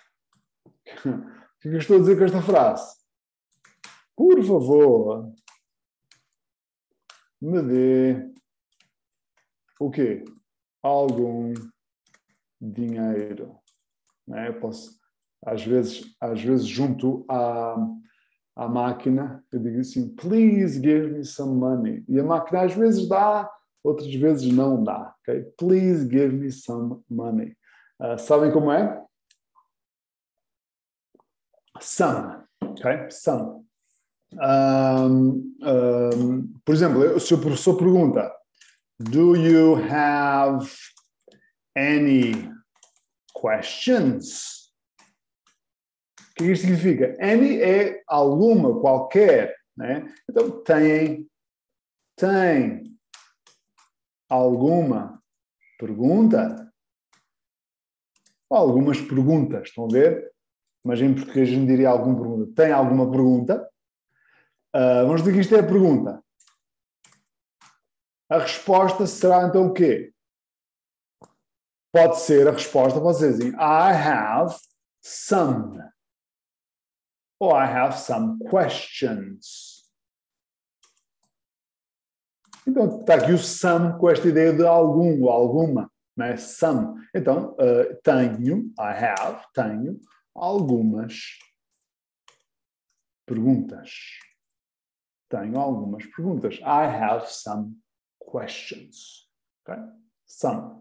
O que eu estou a dizer com esta frase? Por favor, me dê o quê? Algum dinheiro. Né? Eu posso, às vezes, às vezes junto à, à máquina, eu digo assim, please give me some money. E a máquina às vezes dá, outras vezes não dá. Okay? Please give me some money. Uh, sabem como é? Some. Okay? Some. Um, um, por exemplo, se o professor pergunta, do you have any questions? O que isso significa? Any é alguma, qualquer. Né? Então, tem, tem alguma pergunta? Algumas perguntas, estão a ver? Mas em português não diria alguma pergunta. Tem alguma pergunta? Uh, vamos dizer que isto é a pergunta. A resposta será então o quê? Pode ser a resposta, pode ser assim, I have some. Ou I have some questions. Então, está aqui o some com esta ideia de algum ou alguma. Não é? Some. Então, uh, tenho, I have, tenho algumas perguntas. Tenho algumas perguntas. I have some questions. Okay? Some.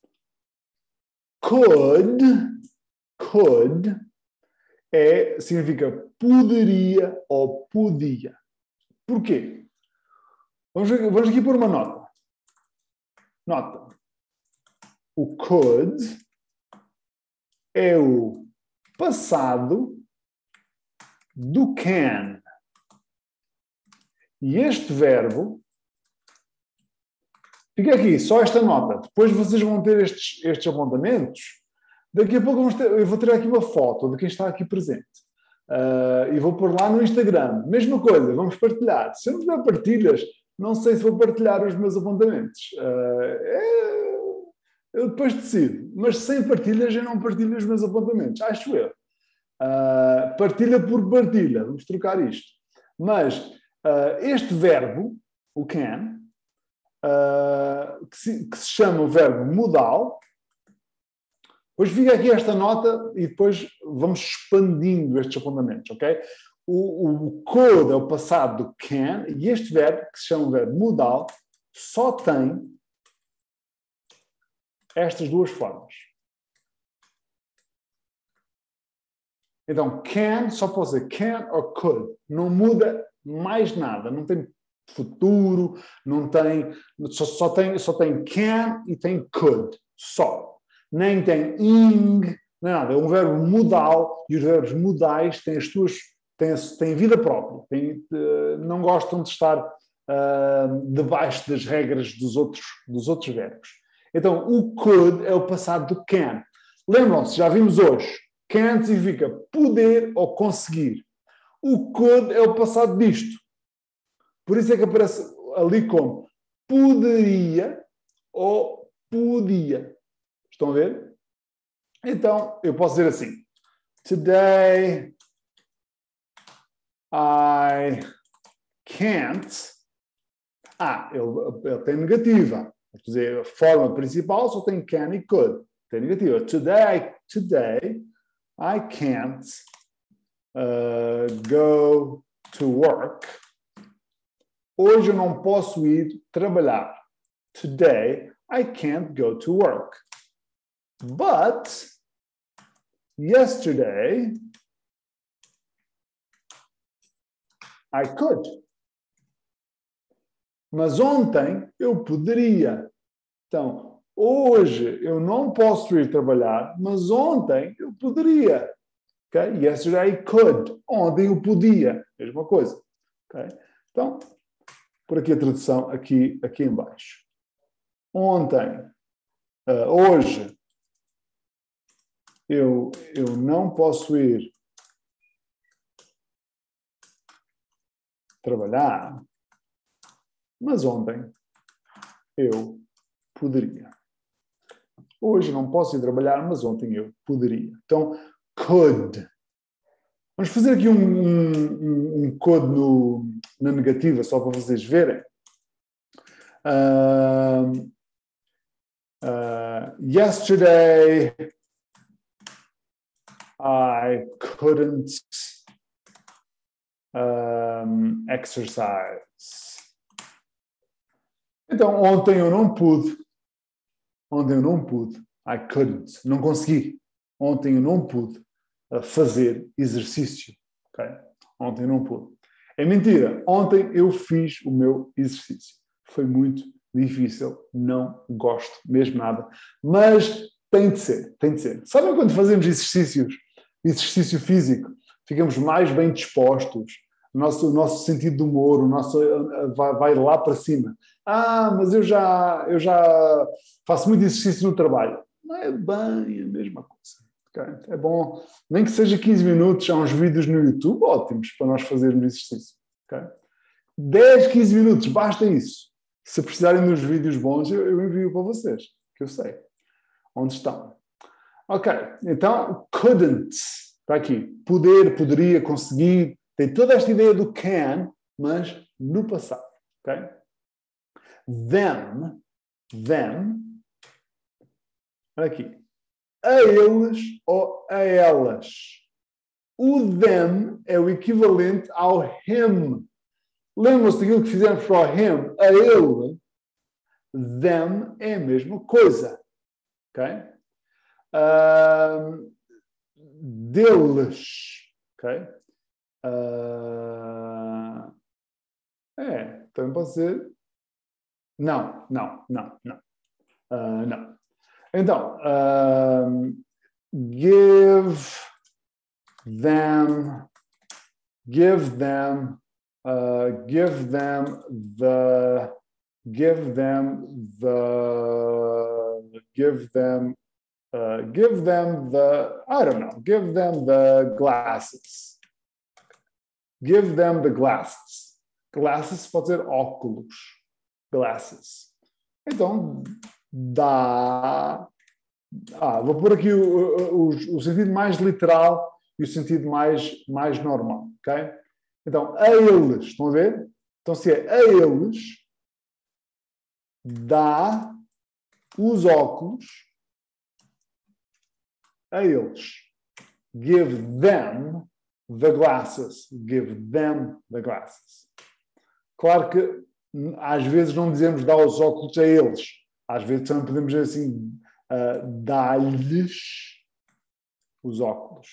Could, could, é, significa poderia ou podia. Porquê? Vamos, vamos aqui pôr uma nota. Nota. O could é o passado do can. E este verbo, fica aqui, só esta nota. Depois vocês vão ter estes, estes apontamentos. Daqui a pouco vamos ter, eu vou ter aqui uma foto de quem está aqui presente. Uh, e vou pôr lá no Instagram. Mesma coisa, vamos partilhar. Se eu não tiver partilhas, não sei se vou partilhar os meus apontamentos. Uh, é, eu depois decido. Mas sem partilhas, eu não partilho os meus apontamentos. Acho eu. Uh, partilha por partilha. Vamos trocar isto. Mas uh, este verbo, o can, uh, que, se, que se chama o verbo modal, depois fica aqui esta nota e depois vamos expandindo estes apontamentos, ok? O, o could é o passado do can e este verbo, que se chama o verbo modal, só tem estas duas formas. Então, can só pode ser can ou could. Não muda mais nada. Não tem futuro, não tem... Só, só, tem, só tem can e tem could. Só. Nem tem ing, nem nada. É um verbo modal e os verbos modais têm as suas... têm, têm vida própria. Têm, não gostam de estar uh, debaixo das regras dos outros, dos outros verbos. Então, o could é o passado do can. Lembram-se, já vimos hoje. Can significa poder ou conseguir. O could é o passado disto. Por isso é que aparece ali como poderia ou podia. Estão a ver? Então, eu posso dizer assim. Today I can't. Ah, ele, ele tem negativa. Quer dizer, a forma principal só tem can e could. Tem negativa. Today, today I can't uh, go to work. Hoje eu não posso ir trabalhar. Today I can't go to work. But yesterday I could. Mas ontem eu poderia. Então, hoje eu não posso ir trabalhar, mas ontem eu poderia. Okay? Yesterday I could. Ontem eu podia. Mesma coisa. Okay? Então, por aqui a tradução, aqui, aqui em baixo. Ontem, uh, hoje, eu, eu não posso ir trabalhar, mas ontem eu poderia. Hoje não posso ir trabalhar, mas ontem eu poderia. Então, could. Vamos fazer aqui um, um, um could no, na negativa, só para vocês verem. Uh, uh, yesterday, I couldn't um, exercise. Então, ontem eu não pude. Ontem eu não pude. I couldn't. Não consegui. Ontem eu não pude uh, fazer exercício. Okay? Ontem eu não pude. É mentira. Ontem eu fiz o meu exercício. Foi muito difícil. Não gosto mesmo nada. Mas tem de ser. Tem de ser. Sabem quando fazemos exercícios, exercício físico, ficamos mais bem dispostos? O nosso, o nosso sentido de humor, o nosso, vai, vai lá para cima. Ah, mas eu já, eu já faço muito exercício no trabalho. Não é bem a mesma coisa. Okay? É bom, nem que seja quinze minutos, há uns vídeos no YouTube ótimos para nós fazermos exercício. Okay? dez, quinze minutos, basta isso. Se precisarem dos vídeos bons, eu, eu envio para vocês, que eu sei onde estão. Ok, então, couldn't, está aqui. Poder, poderia, conseguir. Tem toda esta ideia do can, mas no passado. Okay? Them, them, olha aqui. A eles ou a elas. O them é o equivalente ao him. Lembram-se daquilo que fizemos para o him? A ele. Them é a mesma coisa. Ok? Uh, deles. Ok? Uh, é, também pode ser. Não, não, não, não. Uh, não. Então, uh, give them, give them, uh, give them the, give them the, give them, uh, give them the, I don't know, give them the glasses. Give them the glasses. Glasses pode ser óculos. Glasses. Então, dá... Ah, vou pôr aqui o, o, o sentido mais literal e o sentido mais, mais normal, ok? Então, a eles, estão a ver? Então, se é a eles, dá os óculos a eles. Give them the glasses. Give them the glasses. Claro que às vezes não dizemos dar os óculos a eles. Às vezes também podemos dizer assim, uh, dá-lhes os óculos.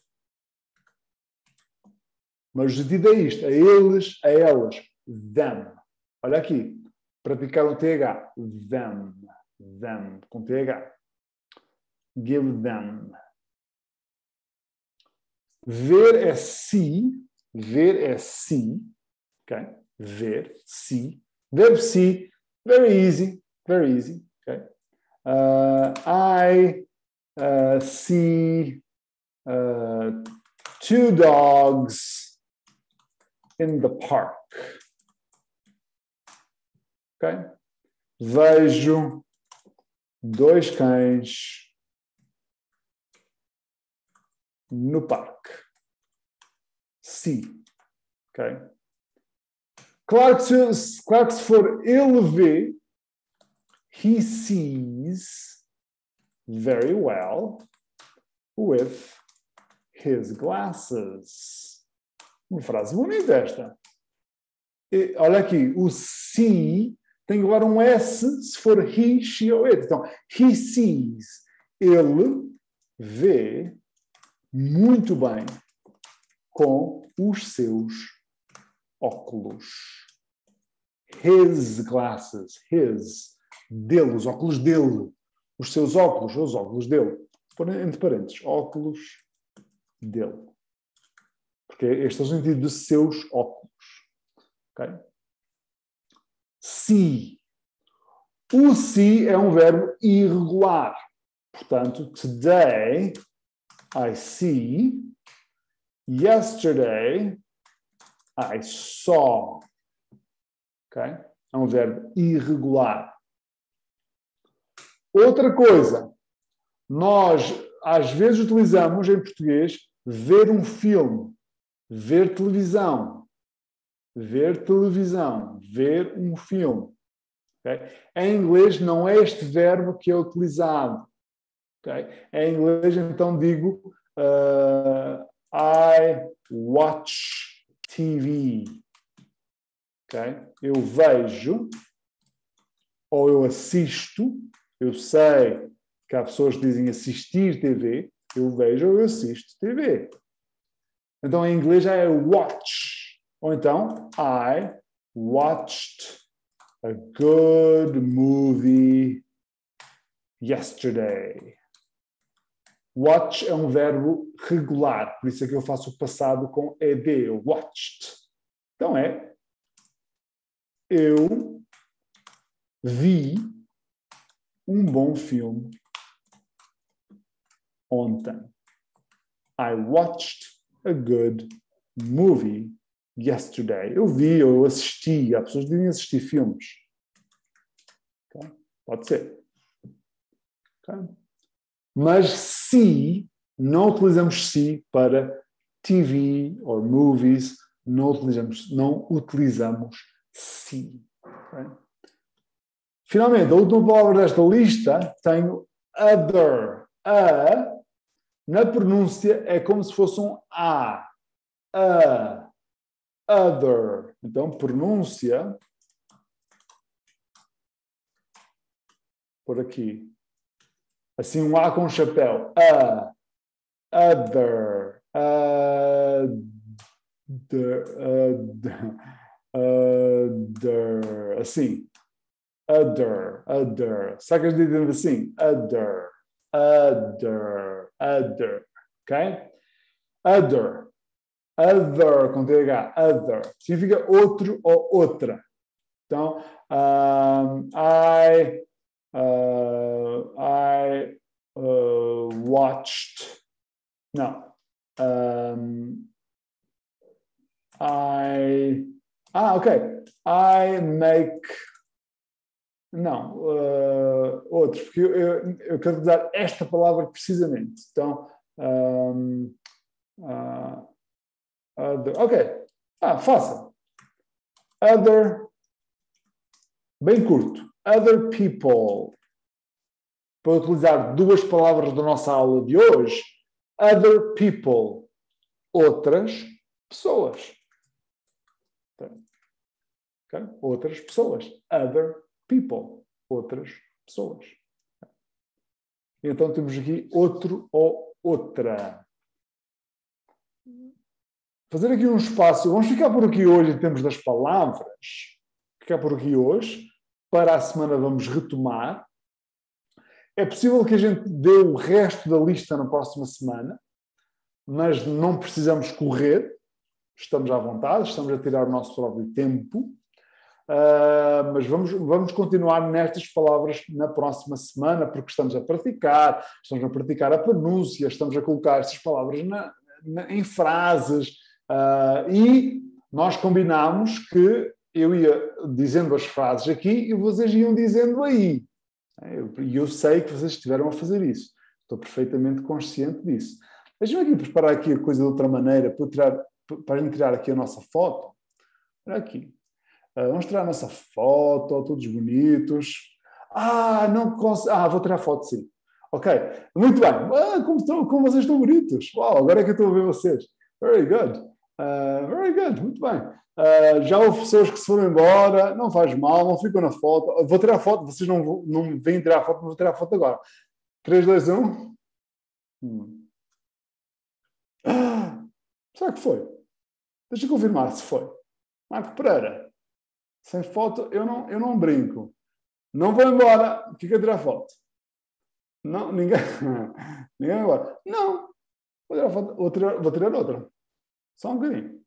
Mas o sentido é isto. A eles, a elas. Them. Olha aqui. Praticar o T H. Them. Them. Com T H. Give them. Ver é see. Ver é see. Okay? Ver, see. Verbo see. Very easy. Very easy. Okay? Uh, I uh, see uh, two dogs in the park. Okay? Vejo dois cães no parque. See. Okay? Claro que, se, claro que se for ele vê, he sees very well with his glasses. Uma frase bonita esta. E, olha aqui, o see tem agora um S se for he, she ou it. Então, he sees. Ele vê muito bem com os seus óculos. His glasses. His. Dele. Os óculos dele. Os seus óculos. Os óculos dele. Por entre parênteses. Óculos dele. Porque este é o sentido de seus óculos. Ok? See. O see é um verbo irregular. Portanto, today I see. Yesterday I saw. Ok? É um verbo irregular. Outra coisa. Nós, às vezes, utilizamos em português ver um filme. Ver televisão. Ver televisão. Ver um filme. Okay? Em inglês não é este verbo que é utilizado. Okay? Em inglês, então, digo uh, I watch T V. Okay? Eu vejo ou eu assisto. Eu sei que há pessoas que dizem assistir T V. Eu vejo ou eu assisto T V. Então, em inglês já é watch. Ou então, I watched a good movie yesterday. Watch é um verbo regular. Por isso é que eu faço o passado com ed. Watched. Então é eu vi um bom filme ontem. I watched a good movie yesterday. Eu vi, eu assisti. Há pessoas que dizem assistir filmes. Okay? Pode ser. Okay? Mas se, não utilizamos se para T V ou movies, não utilizamos, não utilizamos se. Okay? Finalmente, a última palavra desta lista, tenho other. A, na pronúncia, é como se fosse um A. A. Other. Então, pronúncia. Por aqui. Assim, um A com um chapéu. A. Other. Other. Other. Assim. Other. Other. Sabe que eles dizem assim? Other. Other. Other. Ok? Other. Other, com T H. Other. Significa outro ou outra. Então, um, I, uh, I uh, watched. Não. Um, I. Ah, ok. I make. Não. Uh, outro. Porque eu, eu, eu quero usar esta palavra precisamente. Então. Um, uh, other. Ok. Ah, fácil. Other, bem curto. Other people. Para utilizar duas palavras da nossa aula de hoje. Other people. Outras pessoas. Okay? Outras pessoas. Other people. Outras pessoas. Então temos aqui outro ou outra. Fazer aqui um espaço. Vamos ficar por aqui hoje em termos das palavras. Ficar por aqui hoje. Para a semana vamos retomar. É possível que a gente dê o resto da lista na próxima semana, mas não precisamos correr. Estamos à vontade, estamos a tirar o nosso próprio tempo. Uh, mas vamos, vamos continuar nestas palavras na próxima semana, porque estamos a praticar, estamos a praticar a pronúncia, estamos a colocar estas palavras na, na, em frases, uh, e nós combinámos que eu ia dizendo as frases aqui e vocês iam dizendo aí. E eu, eu sei que vocês estiveram a fazer isso. Estou perfeitamente consciente disso. Deixa-me aqui preparar aqui a coisa de outra maneira, para, tirar, para a gente tirar aqui a nossa foto. Olha aqui. Vamos tirar a nossa foto, todos bonitos. Ah, não consigo. Ah, vou tirar a foto, sim. Ok, muito bem. Ah, como, estão, como vocês estão bonitos. Uau, agora é que eu estou a ver vocês. Very good. Uh, very good, muito bem. Uh, já houve pessoas que se foram embora, não faz mal, não ficam na foto. Vou tirar a foto, vocês não, não vêm tirar a foto, mas vou tirar a foto agora. três, dois, um. Hum. Ah, será que foi? Deixa eu confirmar se foi. Marco Pereira. Sem foto, eu não, eu não brinco. Não vou embora. Fica a tirar foto. Não, ninguém. Ninguém vai embora. Não. Vou tirar foto. Vou tirar, vou tirar outra. Só um bocadinho.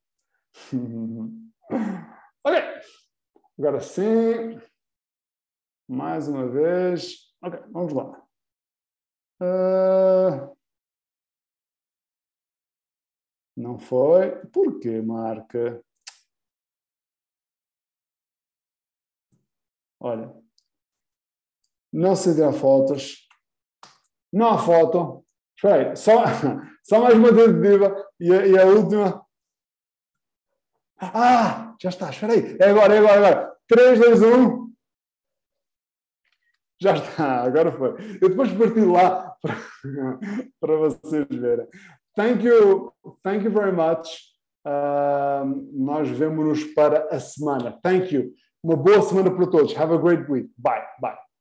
Ok. Agora sim. Mais uma vez. Ok, vamos lá. Uh... Não foi. Por que marca? Olha, não se tirar fotos, não há foto. Espera aí, só, só mais uma tentativa e a, e a última. Ah, já está, espera aí. É agora, é agora, é agora. três, dois, um. Já está, agora foi. Eu depois parti lá para, para vocês verem. Thank you, thank you very much. Uh, nós vemo-nos para a semana. Thank you. Uma boa semana para todos. Have a great week. Bye. Bye.